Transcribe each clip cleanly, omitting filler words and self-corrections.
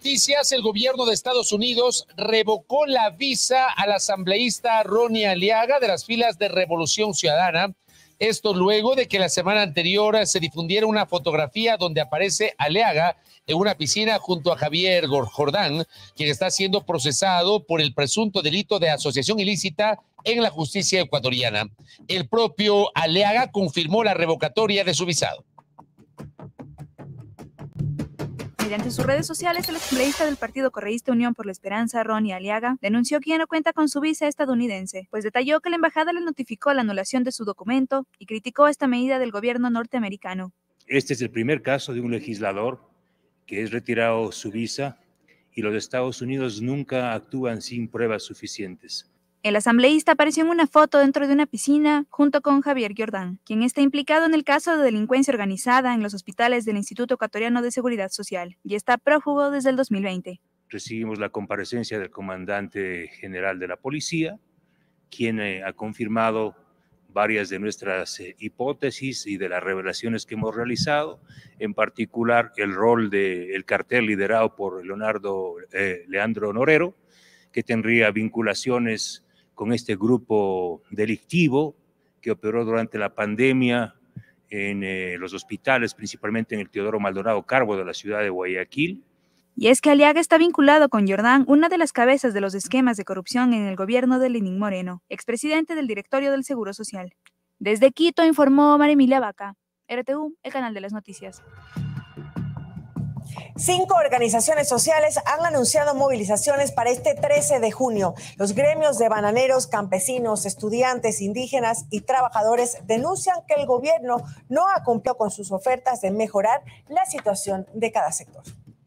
noticias, el gobierno de Estados Unidos revocó la visa al asambleísta Ronnie Aliaga de las filas de Revolución Ciudadana. Esto luego de que la semana anterior se difundiera una fotografía donde aparece Aliaga en una piscina junto a Javier Jordán, quien está siendo procesado por el presunto delito de asociación ilícita en la justicia ecuatoriana. El propio Aliaga confirmó la revocatoria de su visado. Mediante sus redes sociales, el asambleísta del Partido Correísta Unión por la Esperanza, Ronnie Aliaga, denunció que ya no cuenta con su visa estadounidense, pues detalló que la embajada le notificó la anulación de su documento y criticó esta medida del gobierno norteamericano. Este es el primer caso de un legislador que es retirado su visa y los Estados Unidos nunca actúan sin pruebas suficientes. El asambleísta apareció en una foto dentro de una piscina junto con Javier Jordán, quien está implicado en el caso de delincuencia organizada en los hospitales del Instituto Ecuatoriano de Seguridad Social y está prófugo desde el 2020. Recibimos la comparecencia del comandante general de la policía, quien ha confirmado varias de nuestras hipótesis y de las revelaciones que hemos realizado, en particular el rol del cartel liderado por Leandro Norero, que tendría vinculaciones con este grupo delictivo que operó durante la pandemia en los hospitales, principalmente en el Teodoro Maldonado Carbo de la ciudad de Guayaquil. Y es que Aliaga está vinculado con Jordán, una de las cabezas de los esquemas de corrupción en el gobierno de Lenín Moreno, expresidente del directorio del Seguro Social. Desde Quito informó María Emilia Vaca, RTU, el canal de las noticias. 5 organizaciones sociales han anunciado movilizaciones para este 13 de junio. Los gremios de bananeros, campesinos, estudiantes, indígenas y trabajadores denuncian que el gobierno no ha cumplido con sus ofertas de mejorar la situación de cada sector.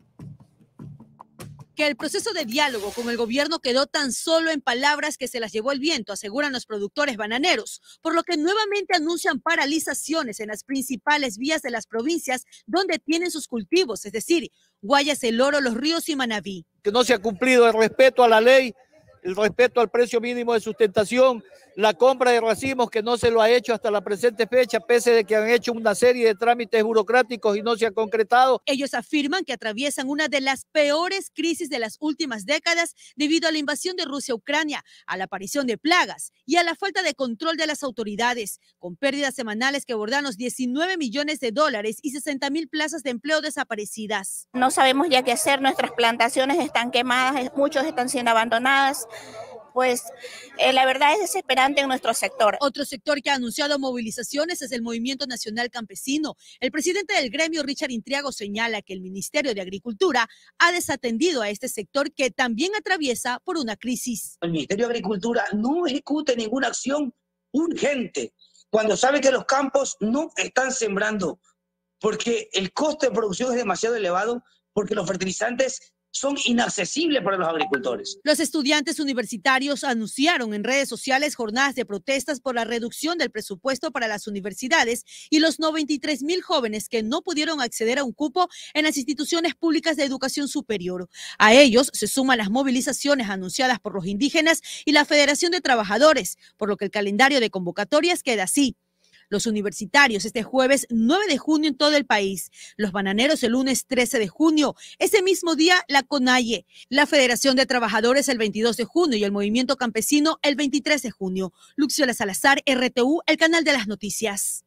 Que el proceso de diálogo con el gobierno quedó tan solo en palabras que se las llevó el viento, aseguran los productores bananeros, por lo que nuevamente anuncian paralizaciones en las principales vías de las provincias donde tienen sus cultivos, es decir, Guayas, El Oro, Los Ríos y Manabí. Que no se ha cumplido el respeto a la ley, el respeto al precio mínimo de sustentación, la compra de racimos que no se lo ha hecho hasta la presente fecha, pese de que han hecho una serie de trámites burocráticos y no se ha concretado. Ellos afirman que atraviesan una de las peores crisis de las últimas décadas debido a la invasión de Rusia a Ucrania, a la aparición de plagas y a la falta de control de las autoridades, con pérdidas semanales que abordan los $19 millones y 60,000 plazas de empleo desaparecidas. No sabemos ya qué hacer, nuestras plantaciones están quemadas, muchos están siendo abandonadas. Pues la verdad es desesperante en nuestro sector. Otro sector que ha anunciado movilizaciones es el Movimiento Nacional Campesino. El presidente del gremio, Richard Intriago, señala que el Ministerio de Agricultura ha desatendido a este sector que también atraviesa por una crisis. El Ministerio de Agricultura no ejecute ninguna acción urgente cuando sabe que los campos no están sembrando porque el costo de producción es demasiado elevado, porque los fertilizantes son inaccesibles para los agricultores. Los estudiantes universitarios anunciaron en redes sociales jornadas de protestas por la reducción del presupuesto para las universidades y los 93,000 jóvenes que no pudieron acceder a un cupo en las instituciones públicas de educación superior. A ellos se suman las movilizaciones anunciadas por los indígenas y la Federación de Trabajadores, por lo que el calendario de convocatorias queda así. Los universitarios este jueves 9 de junio en todo el país, los bananeros el lunes 13 de junio, ese mismo día la CONAIE, la Federación de Trabajadores el 22 de junio y el Movimiento Campesino el 23 de junio. Luxiola Salazar, RTU, el canal de las noticias.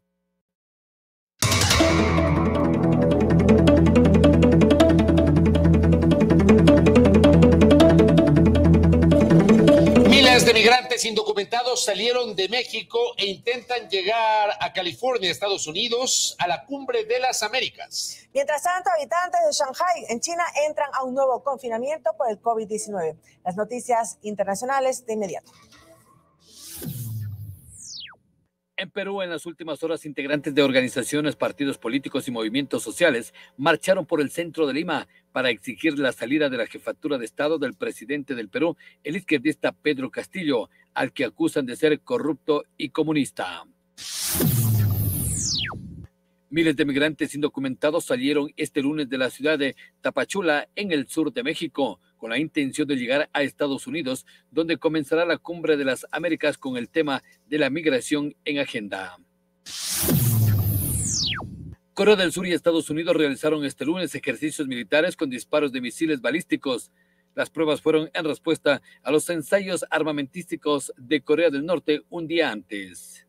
Miles de migrantes indocumentados salieron de México e intentan llegar a California, Estados Unidos, a la Cumbre de las Américas. Mientras tanto, habitantes de Shanghái, en China, entran a un nuevo confinamiento por el COVID-19. Las noticias internacionales de inmediato. En Perú, en las últimas horas, integrantes de organizaciones, partidos políticos y movimientos sociales marcharon por el centro de Lima para exigir la salida de la jefatura de Estado del presidente del Perú, el izquierdista Pedro Castillo, al que acusan de ser corrupto y comunista. Miles de migrantes indocumentados salieron este lunes de la ciudad de Tapachula, en el sur de México, con la intención de llegar a Estados Unidos, donde comenzará la Cumbre de las Américas con el tema de la migración en agenda. Corea del Sur y Estados Unidos realizaron este lunes ejercicios militares con disparos de misiles balísticos. Las pruebas fueron en respuesta a los ensayos armamentísticos de Corea del Norte un día antes.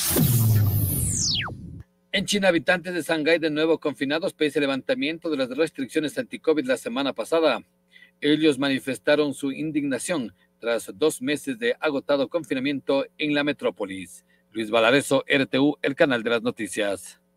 En China, habitantes de Shanghái de nuevo confinados pese al levantamiento de las restricciones anti-COVID la semana pasada. Ellos manifestaron su indignación tras 2 meses de agotado confinamiento en la metrópolis. Luis Valareso, RTU, el canal de las noticias.